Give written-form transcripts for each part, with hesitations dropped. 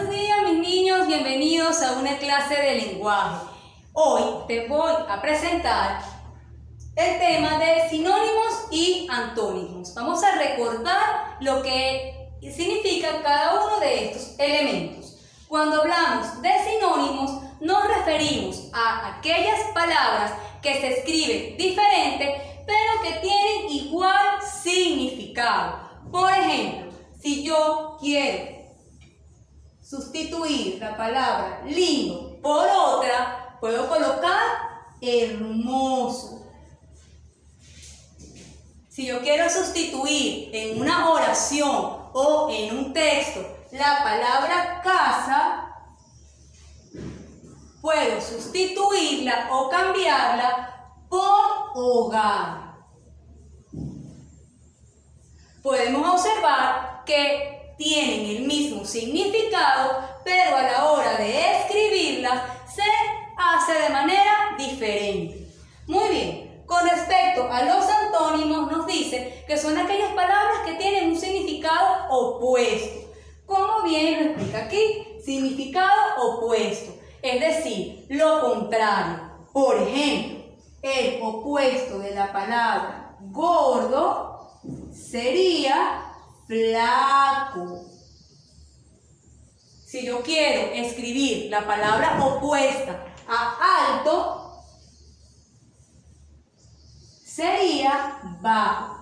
Buenos días mis niños, bienvenidos a una clase de lenguaje. Hoy te voy a presentar el tema de sinónimos y antónimos. Vamos a recordar lo que significa cada uno de estos elementos. Cuando hablamos de sinónimos nos referimos a aquellas palabras que se escriben diferente pero que tienen igual significado. Por ejemplo, si yo quiero sustituir la palabra lindo por otra, puedo colocar hermoso. Si yo quiero sustituir en una oración o en un texto la palabra casa, puedo sustituirla o cambiarla por hogar. Podemos observar que tienen el mismo significado, pero a la hora de escribirlas se hace de manera diferente. Muy bien, con respecto a los antónimos nos dice que son aquellas palabras que tienen un significado opuesto. Como bien lo explica aquí, significado opuesto, es decir, lo contrario. Por ejemplo, el opuesto de la palabra gordo sería flaco. Si yo quiero escribir la palabra opuesta a alto, sería bajo.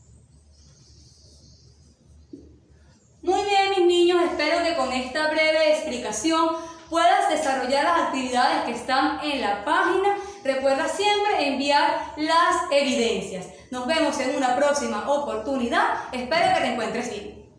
Muy bien, mis niños, espero que con esta breve explicación puedas desarrollar las actividades que están en la página. Recuerda siempre enviar las evidencias. Nos vemos en una próxima oportunidad. Espero que te encuentres bien.